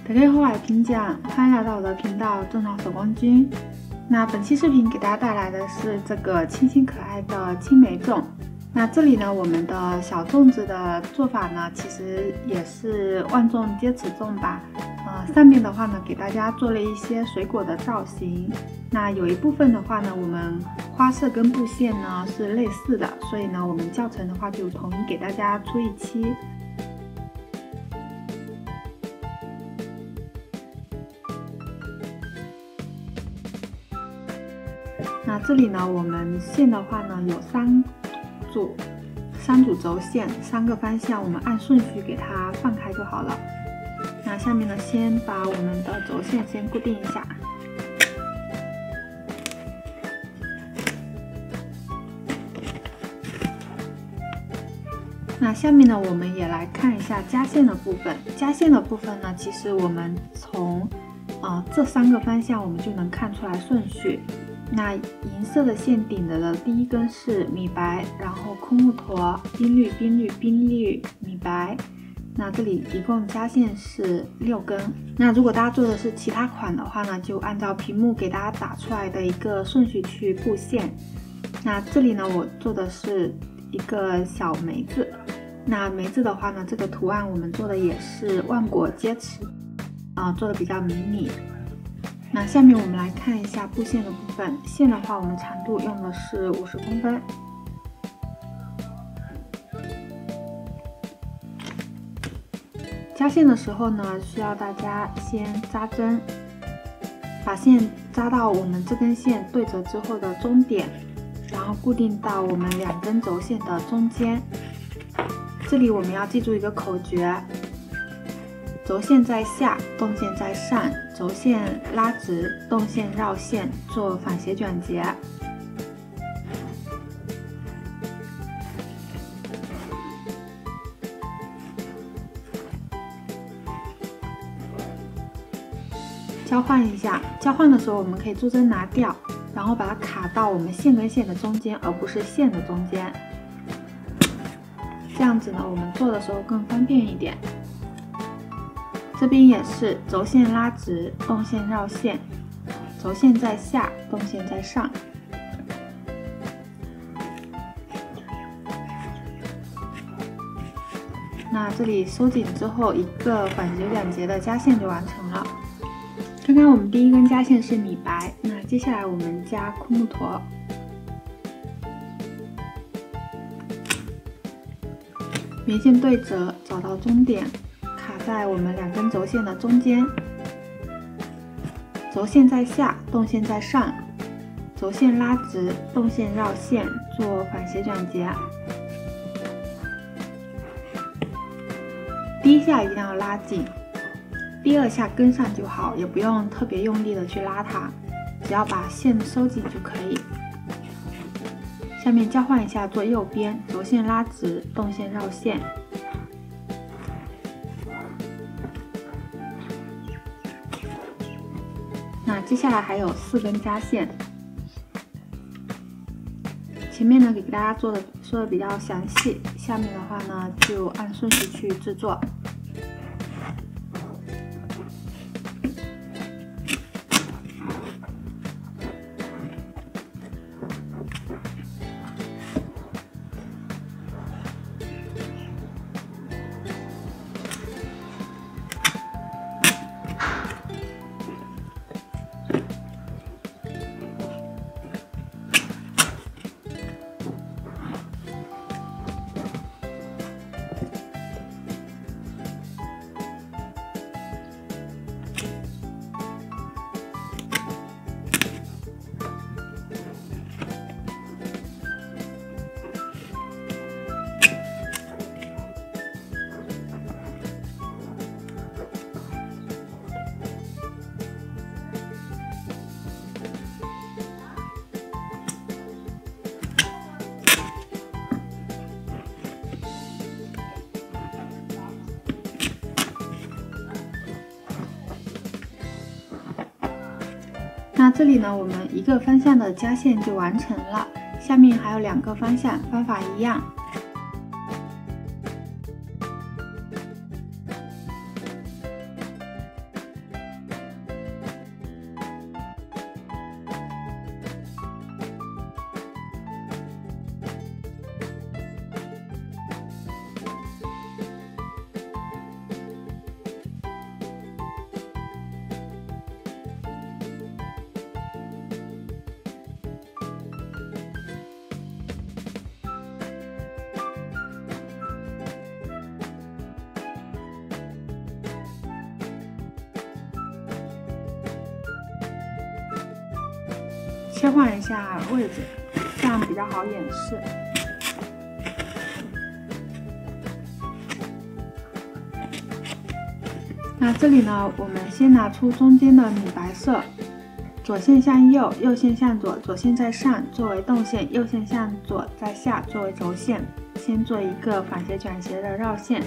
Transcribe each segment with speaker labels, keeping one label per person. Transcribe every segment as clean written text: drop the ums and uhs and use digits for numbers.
Speaker 1: 大家好，我是平酱，欢迎来到我的频道正常手工君。那本期视频给大家带来的是这个清新可爱的青梅粽。那这里呢，我们的小粽子的做法呢，其实也是万众皆此粽吧。上面的话呢，给大家做了一些水果的造型。那有一部分的话呢，我们花色跟布线呢是类似的，所以呢，我们教程的话就统一给大家出一期。那这里呢，我们线的话呢有三组轴线，3个方向，我们按顺序给它放开就好了。那下面呢，先把我们的轴线先固定一下。那下面呢，我们也来看一下加线的部分。加线的部分呢，其实我们从这3个方向我们就能看出来顺序。那银色的线顶的第一根是米白，然后空木驼、冰绿、冰绿、冰绿、米白。那这里一共加线是6根。那如果大家做的是其他款的话呢，就按照屏幕给大家打出来的一个顺序去布线。那这里呢，我做的是一个小梅子。那梅子的话呢，这个图案我们做的也是万果皆池，做的比较迷你。那下面我们来看一下布线的部分。线的话，我们长度用的是50公分。加线的时候呢，需要大家先扎针，把线扎到我们这根线对折之后的中点，然后固定到我们2根轴线的中间。这里我们要记住一个口诀：轴线在下，动线在上，轴线拉直，动线绕线，做反斜卷结。交换一下，交换的时候我们可以珠针拿掉，然后把它卡到我们线跟线的中间，而不是线的中间。这样子呢，我们做的时候更方便一点。这边也是轴线拉直，动线绕线，轴线在下，动线在上。那这里收紧之后，一个反斜卷结的加线就完成了。刚刚我们第一根加线是米白，那接下来我们加空木驼。棉线对折，找到中点，卡在我们2根轴线的中间。轴线在下，动线在上，轴线拉直，动线绕线，做反斜卷结。第一下一定要拉紧，第2下跟上就好，也不用特别用力的去拉它，只要把线收紧就可以。下面交换一下，做右边，轴线拉直，动线绕线。那接下来还有4根加线。前面呢给大家说的比较详细，下面的话呢就按顺序去制作。那这里呢，我们一个方向的加线就完成了，下面还有2个方向，方法一样。 切换一下位置，这样比较好演示。那这里呢，我们先拿出中间的米白色，左线向右，右线向左，左线在上作为动线，右线向左在下作为轴线。先做一个反斜转斜的绕线。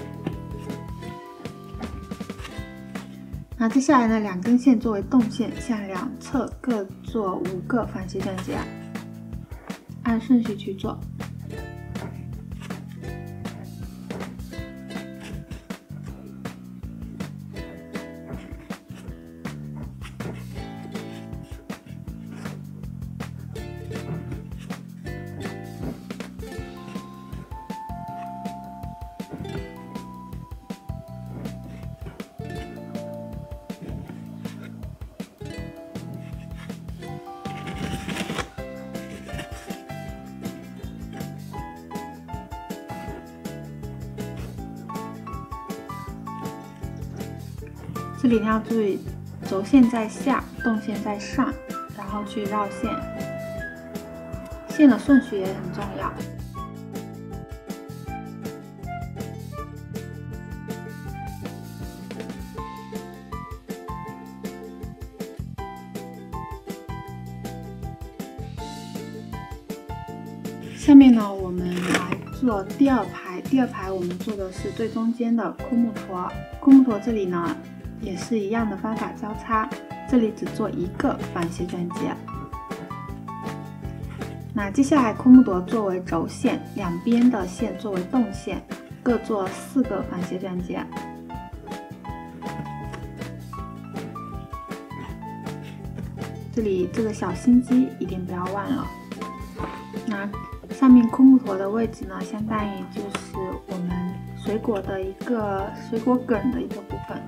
Speaker 1: 那接下来呢，2根线作为动线，向两侧各做5个反斜转接，按顺序去做。这里要注意，轴线在下，动线在上，然后去绕线，线的顺序也很重要。下面呢，我们来做第2排。第2排我们做的是最中间的枯木驼。枯木驼这里呢，也是一样的方法交叉，这里只做1个反斜转接。那接下来枯木驼作为轴线，两边的线作为动线，各做4个反斜转接。这里这个小心机一定不要忘了。那上面枯木驼的位置呢，相当于就是我们水果的一个水果梗的一个部分。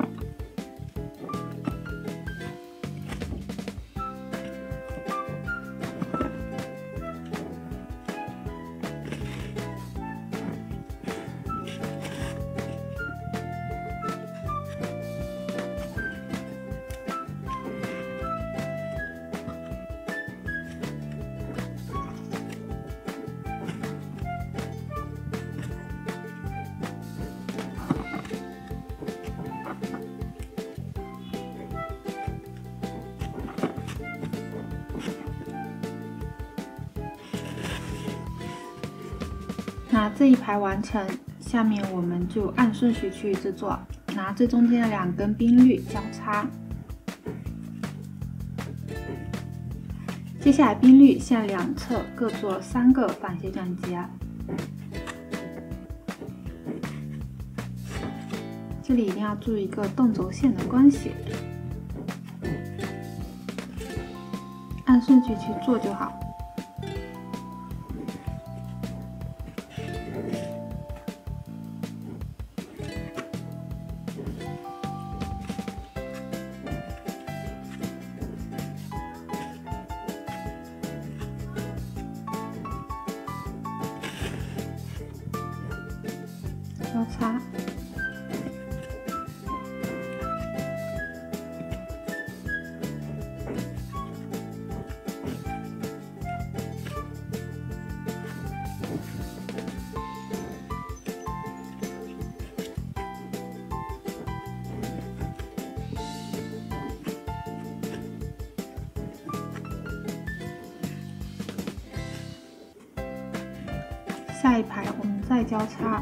Speaker 1: 那这一排完成，下面我们就按顺序去制作，拿最中间的2根冰绿交叉，接下来冰绿向两侧各做3个反斜转接，这里一定要注意一个动轴线的关系，按顺序去做就好。交叉，下一排我们再交叉。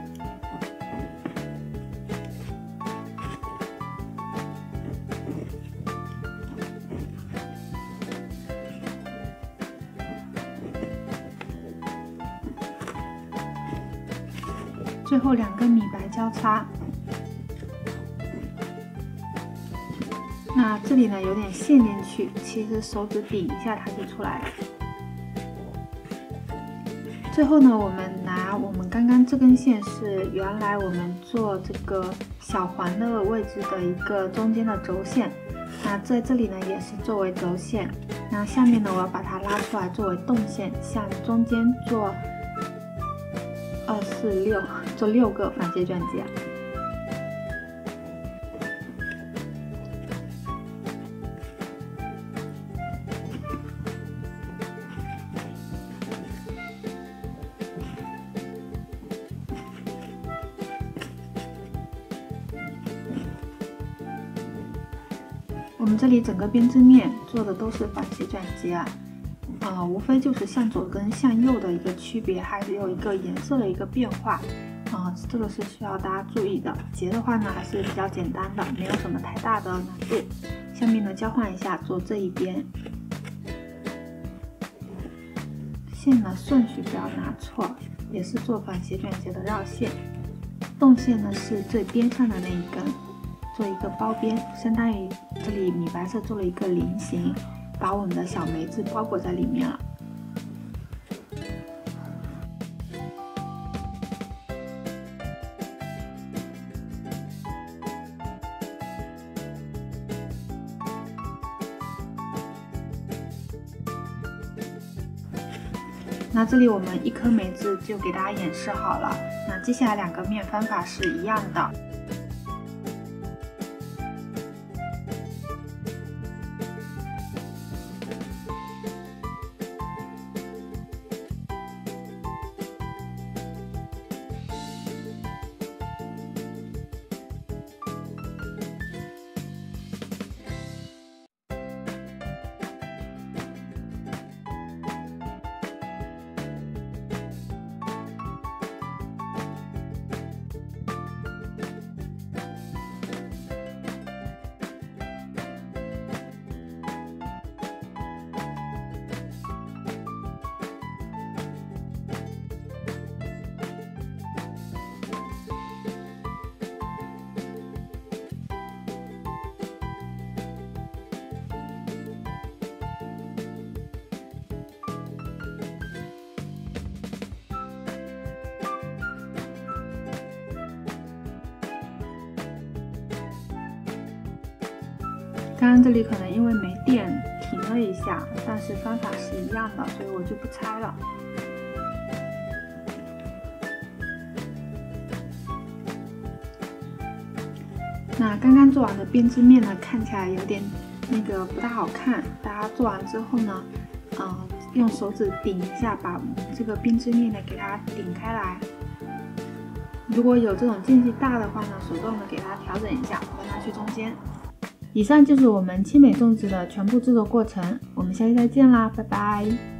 Speaker 1: 最后2根米白交叉，那这里呢有点陷进去，其实手指顶一下它就出来了。最后呢，我们拿我们刚刚这根线是原来我们做这个小环的位置的一个中间的轴线，那在这里呢也是作为轴线，那下面呢我要把它拉出来作为动线，向中间做2、4、6，做6个反斜转接。 我们这里整个编织面做的都是反斜转结啊，无非就是向左跟向右的一个区别，还有一个颜色的一个变化这个是需要大家注意的。结的话呢还是比较简单的，没有什么太大的难度。下面呢交换一下，做这一边，线呢顺序不要拿错，也是做反斜转结的绕线。动线呢是最边上的那一根，做一个包边，相当于这里米白色做了一个菱形，把我们的小梅子包裹在里面了。那这里我们一颗梅子就给大家演示好了。那接下来两个面方法是一样的。刚刚这里可能因为没电停了一下，但是方法是一样的，所以我就不拆了。那刚刚做完的编织面呢，看起来有点不大好看。大家做完之后呢，用手指顶一下，把这个编织面呢给它顶开来。如果有这种间隙大的话呢，手动的给它调整一下，让它去中间。以上就是我们轻美粽子的全部制作过程，我们下期再见啦，拜拜。